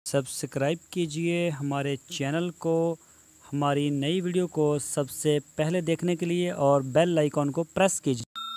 Subscribe کیجئے ہمارے channel کو، ہماری نئی ویڈیو کو سب سے پہلے دیکھنے کے لیے، اور بیل آئیکن کو پریس کیجئے۔